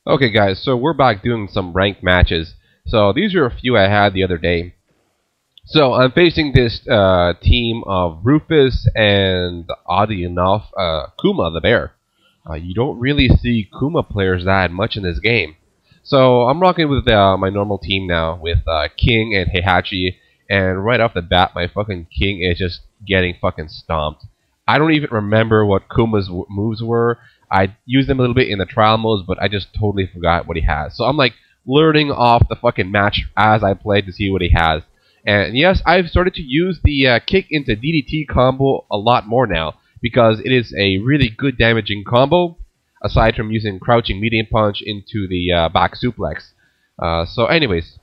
Okay guys, so we're back doing some ranked matches. So these are a few I had the other day. So I'm facing this team of Rufus and, oddly enough, Kuma the bear. You don't really see Kuma players that much in this game. So I'm rocking with my normal team now with King and Heihachi, and right off the bat my fucking King is just getting fucking stomped. I don't even remember what Kuma's moves were. I used them a little bit in the trial modes, but I just totally forgot what he has. So I'm like learning off the fucking match as I play to see what he has. And yes, I've started to use the kick into DDT combo a lot more now, because it is a really good damaging combo, aside from using crouching medium punch into the back suplex. So anyways,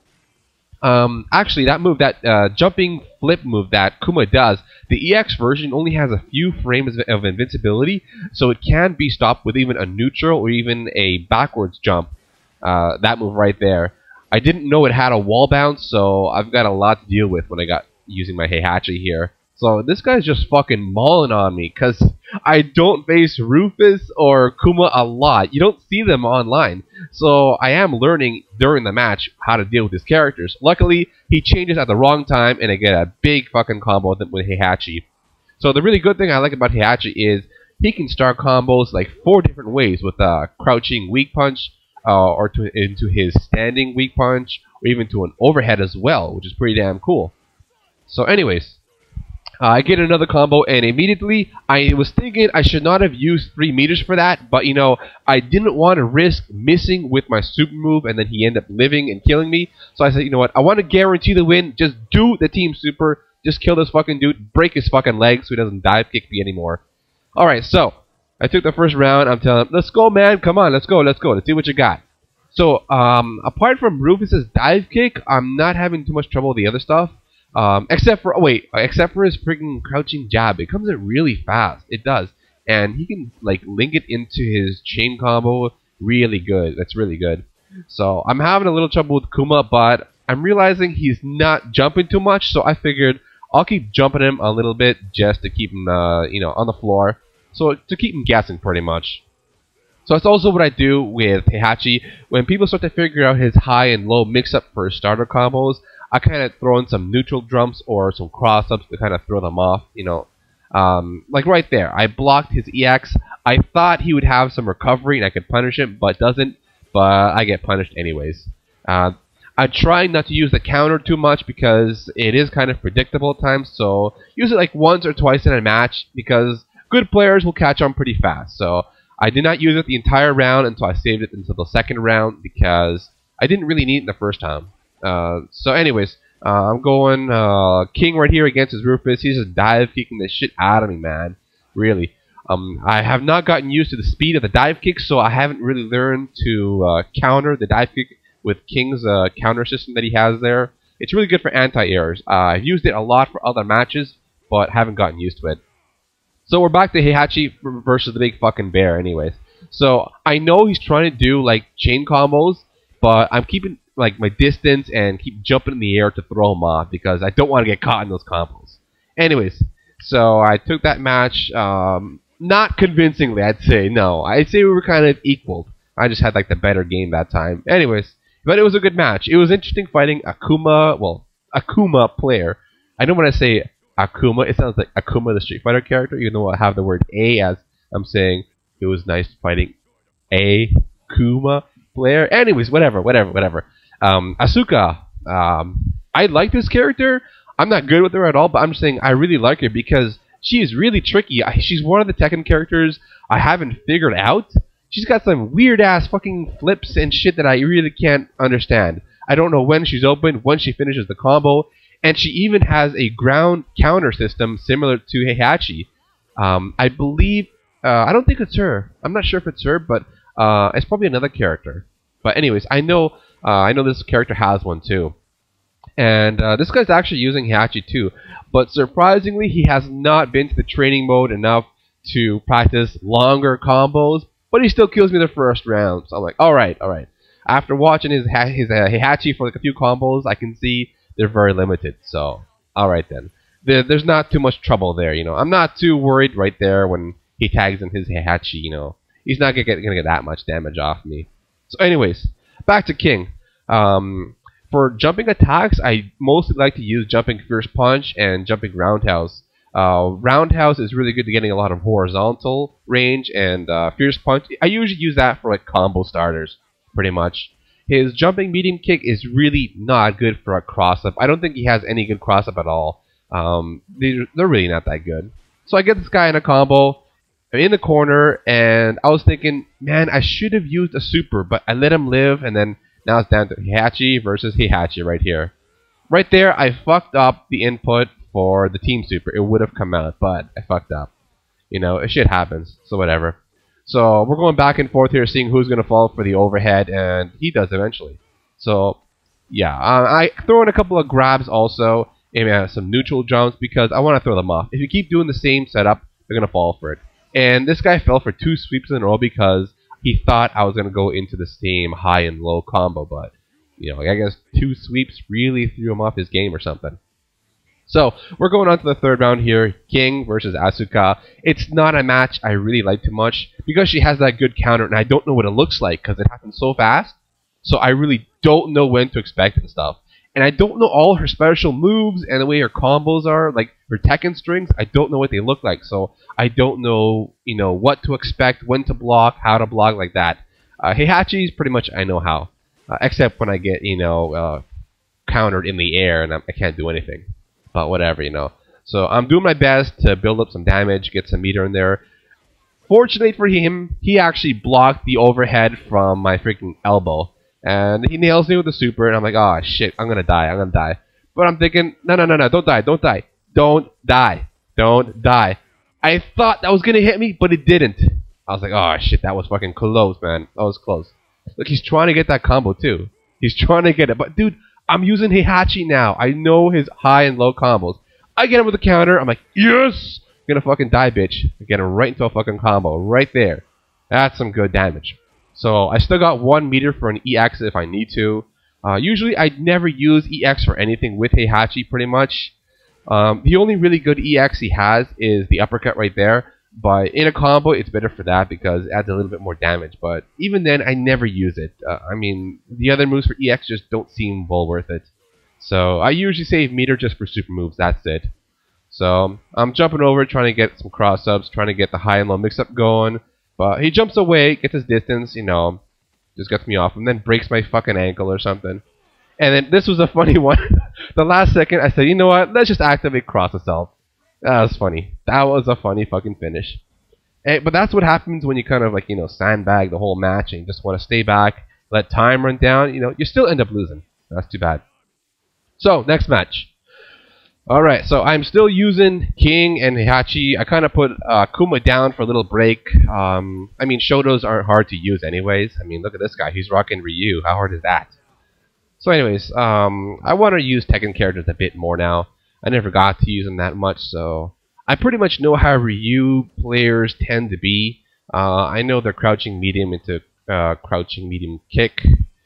actually that move, that jumping flip move that Kuma does, the EX version only has a few frames of invincibility, so it can be stopped with even a neutral or even a backwards jump. That move right there. I didn't know it had a wall bounce, so I've got a lot to deal with when I got using my Heihachi here. So this guy's just fucking mauling on me, because I don't face Rufus or Kuma a lot. You don't see them online. So I am learning during the match how to deal with his characters. Luckily, he changes at the wrong time, and I get a big fucking combo with Heihachi. So the really good thing I like about Heihachi is he can start combos like 4 different ways, with a crouching weak punch, or into his standing weak punch, or even to an overhead as well, which is pretty damn cool. So anyways, I get another combo, and immediately I was thinking I should not have used 3 meters for that, but you know, I didn't want to risk missing with my super move and then he ended up living and killing me. So I said, you know what, I want to guarantee the win. Just do the team super, just kill this fucking dude, break his fucking legs so he doesn't dive kick me anymore. Alright, so I took the first round. I'm telling him, let's go, man, come on, let's go, let's see what you got. So apart from Rufus's dive kick, I'm not having too much trouble with the other stuff. Except for his freaking crouching jab. It comes in really fast. It does. And he can like link it into his chain combo really good. That's really good. So I'm having a little trouble with Kuma, but I'm realizing he's not jumping too much, so I figured I'll keep jumping him a little bit just to keep him you know, on the floor. So to keep him guessing pretty much. So that's also what I do with Heihachi. When people start to figure out his high and low mix-up for starter combos, I kind of throw in some neutral jumps or some cross-ups to kind of throw them off, you know. Like right there, I blocked his EX. I thought he would have some recovery and I could punish him, but doesn't. But I get punished anyways. I try not to use the counter too much because it is kind of predictable at times. So use it like once or twice in a match, because good players will catch on pretty fast. So I did not use it the entire round until I saved it until the second round, because I didn't really need it the first time. So anyways, I'm going King right here against his Rufus. He's just dive kicking the shit out of me, man. Really. I have not gotten used to the speed of the dive kick, so I haven't really learned to counter the dive kick with King's counter system that he has there. It's really good for anti-airs. I've used it a lot for other matches, but haven't gotten used to it. So we're back to Heihachi versus the big fucking bear anyways. So I know he's trying to do like chain combos, but I'm keeping like my distance and keep jumping in the air to throw him off, because I don't want to get caught in those combos. Anyways, so I took that match, not convincingly, I'd say. No, I'd say we were kind of equal. I just had like the better game that time. Anyways, but it was a good match. It was interesting fighting Akuma, well, Akuma player. I know when I say Akuma, it sounds like Akuma the Street Fighter character, even though I have the word A as I'm saying. It was nice fighting a Akuma player. Anyways, whatever. Asuka, I like this character. I'm not good with her at all, but I'm just saying I really like her because she is really tricky. She's one of the Tekken characters I haven't figured out. She's got some weird-ass fucking flips and shit that I really can't understand. I don't know when she's open, when she finishes the combo, and she even has a ground counter system similar to Heihachi. I believe, I don't think it's her. I'm not sure if it's her, but it's probably another character. But anyways, I know this character has one too. And this guy's actually using Heihachi too. But surprisingly, he has not been to the training mode enough to practice longer combos. But he still kills me the first round. So I'm like, alright. After watching his Heihachi for like a few combos, I can see they're very limited. So, alright then. There's not too much trouble there, you know. I'm not too worried right there when he tags in his Heihachi, you know. He's not gonna get that much damage off me. So anyways, back to King. For jumping attacks, I mostly like to use jumping Fierce Punch and jumping Roundhouse. Roundhouse is really good to getting a lot of horizontal range, and Fierce Punch, I usually use that for like combo starters, pretty much. His jumping medium kick is really not good for a cross-up. I don't think he has any good cross-up at all. They're really not that good. So I get this guy in a combo. I'm in the corner, and I was thinking, man, I should have used a super, but I let him live, and then now it's down to Heihachi versus Heihachi right here. Right there, I fucked up the input for the team super. It would have come out, but I fucked up. You know, shit happens, so whatever. So we're going back and forth here, seeing who's going to fall for the overhead, and he does eventually. So, yeah, I throw in a couple of grabs also, and some neutral jumps, because I want to throw them off. If you keep doing the same setup, they're going to fall for it. And this guy fell for 2 sweeps in a row because he thought I was going to go into the same high and low combo, but, you know, I guess 2 sweeps really threw him off his game or something. So, we're going on to the third round here, King versus Asuka. It's not a match I really like too much, because she has that good counter, and I don't know what it looks like, because it happens so fast, so I really don't know when to expect and stuff. And I don't know all her special moves and the way her combos are, like her Tekken strings. I don't know what they look like, so I don't know, you know, what to expect, when to block, how to block, like that. Heihachi's pretty much I know how, except when I get, you know, countered in the air and I can't do anything. But whatever, you know. So I'm doing my best to build up some damage, get some meter in there. Fortunately for him, he actually blocked the overhead from my freaking elbow. And he nails me with the super, and I'm like, oh shit, I'm gonna die. But I'm thinking, no, don't die. I thought that was gonna hit me, but it didn't. I was like, oh shit, that was fucking close, man. That was close. Look, he's trying to get that combo too. He's trying to get it, but dude, I'm using Heihachi now. I know his high and low combos. I get him with a counter, I'm like, yes! I'm gonna fucking die, bitch. I get him right into a fucking combo, right there. That's some good damage. So I still got 1 meter for an EX if I need to. Usually I never use EX for anything with Heihachi pretty much. The only really good EX he has is the uppercut right there. But in a combo it's better for that because it adds a little bit more damage. But even then I never use it. I mean, the other moves for EX just don't seem well worth it. So I usually save meter just for super moves, that's it. So I'm jumping over trying to get some cross-ups, trying to get the high and low mix-up going. But he jumps away, gets his distance, you know, just gets me off, and then breaks my fucking ankle or something. And then this was a funny one. The last second, I said, you know what, let's just activate Cross Assault. That was funny. That was a funny fucking finish. But that's what happens when you kind of, like, you know, sandbag the whole match and you just want to stay back, let time run down. You know, you still end up losing. That's too bad. So, next match. Alright, so I'm still using King and Heihachi. I kind of put Akuma down for a little break. I mean, Shotos aren't hard to use anyways. I mean, look at this guy. He's rocking Ryu. How hard is that? So anyways, I want to use Tekken characters a bit more now. I never got to use them that much, so I pretty much know how Ryu players tend to be. I know their crouching medium into crouching medium kick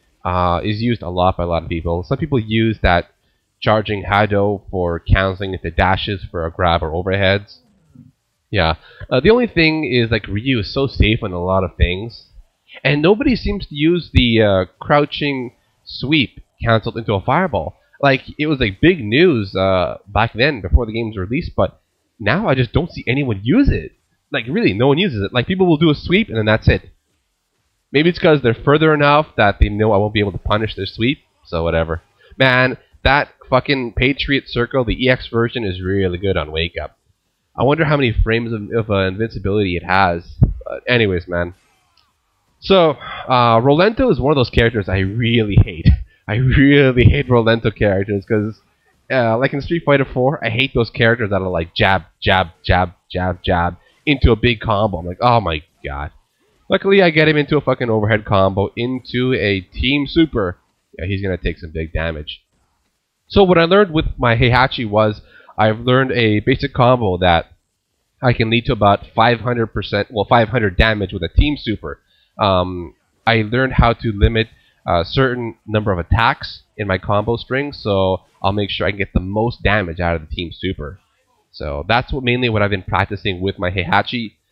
is used a lot by a lot of people. Some people use that charging Hado for canceling into dashes for a grab or overheads. Yeah. The only thing is, like, Ryu is so safe on a lot of things. And nobody seems to use the crouching sweep canceled into a fireball. Like, it was like big news back then before the game's released, but now I just don't see anyone use it. Like, really, no one uses it. Like, people will do a sweep and then that's it. Maybe it's because they're further enough that they know I won't be able to punish their sweep, so whatever. Man, that fucking Patriot Circle, the EX version, is really good on Wake Up. I wonder how many frames of invincibility it has. But anyways, man. So, Rolento is one of those characters I really hate. I really hate Rolento characters because, like in Street Fighter 4, I hate those characters that are like jab, jab, jab, jab, jab into a big combo. I'm like, oh my god. Luckily, I get him into a fucking overhead combo into a team super. Yeah, he's gonna take some big damage. So what I learned with my Heihachi was I've learned a basic combo that I can lead to about 500%, well, 500 damage with a team super. I learned how to limit a certain number of attacks in my combo string, so I'll make sure I can get the most damage out of the team super. So that's mainly what I've been practicing with my Heihachi.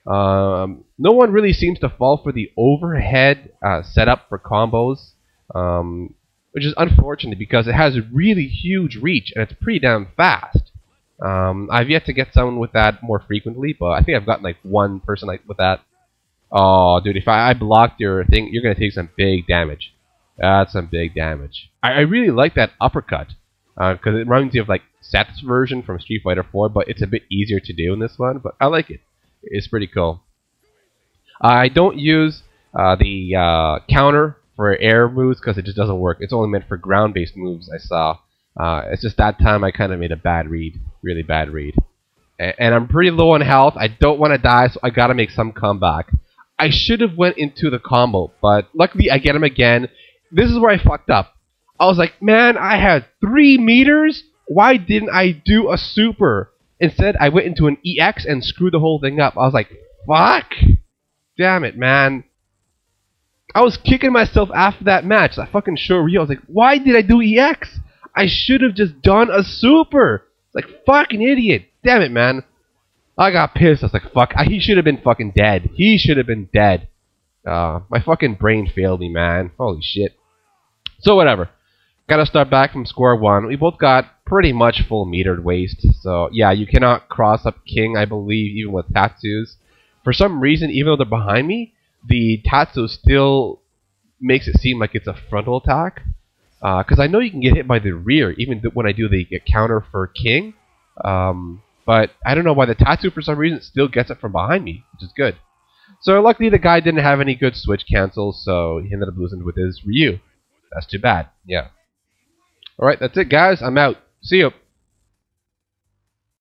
No one really seems to fall for the overhead setup for combos, which is unfortunate because it has a really huge reach and it's pretty damn fast. I've yet to get someone with that more frequently, but I think I've gotten like one person like with that. Oh, dude, if I blocked your thing, you're gonna take some big damage. That's some big damage. I really like that uppercut because it reminds you of like Seth's version from Street Fighter 4, but it's a bit easier to do in this one. But I like it. It's pretty cool. I don't use the counter for air moves because it just doesn't work. It's only meant for ground-based moves. I saw. It's just that time I kind of made a bad read, really bad read. And I'm pretty low on health. I don't want to die, so I gotta make some comeback. I should have went into the combo, but luckily I get him again. This is where I fucked up. I was like, man, I had 3 meters? Why didn't I do a super? Instead, I went into an EX and screwed the whole thing up. I was like, fuck! Damn it, man. I was kicking myself after that match. That fucking show real. I was like, why did I do EX? I should have just done a super. Like, fucking idiot. Damn it, man. I got pissed. I was like, fuck. He should have been fucking dead. He should have been dead. My fucking brain failed me, man. Holy shit. So, whatever. Gotta start back from square one. We both got pretty much full metered waste. So, yeah, you cannot cross up King, I believe, even with tattoos. For some reason, even though they're behind me, the tattoo still makes it seem like it's a frontal attack. Because I know you can get hit by the rear, even when I do the counter for King. But I don't know why the tattoo, for some reason, still gets it from behind me, which is good. So luckily the guy didn't have any good switch cancels, so he ended up losing with his Ryu. That's too bad. Yeah. Alright, that's it, guys. I'm out. See you.